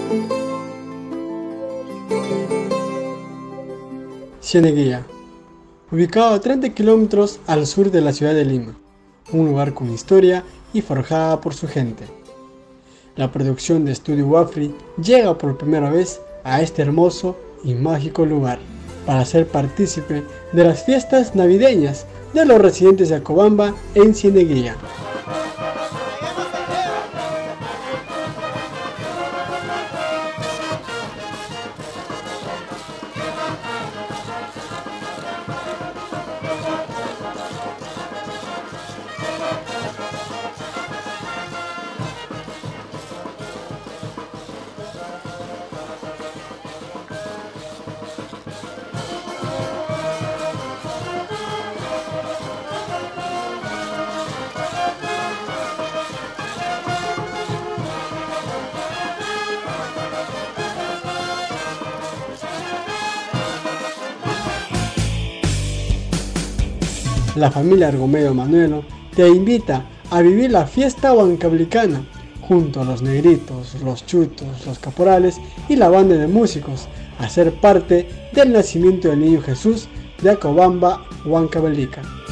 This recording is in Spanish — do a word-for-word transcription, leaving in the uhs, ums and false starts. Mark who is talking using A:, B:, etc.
A: Cieneguilla, ubicado a treinta kilómetros al sur de la ciudad de Lima, un lugar con historia y forjada por su gente. La producción de Estudio Wafri llega por primera vez a este hermoso y mágico lugar para ser partícipe de las fiestas navideñas de los residentes de Acobamba en Cieneguilla. La familia Argomedo Manuelo te invita a vivir la fiesta huancablicana junto a los negritos, los chutos, los caporales y la banda de músicos a ser parte del nacimiento del niño Jesús de Acobamba, Huancavelica.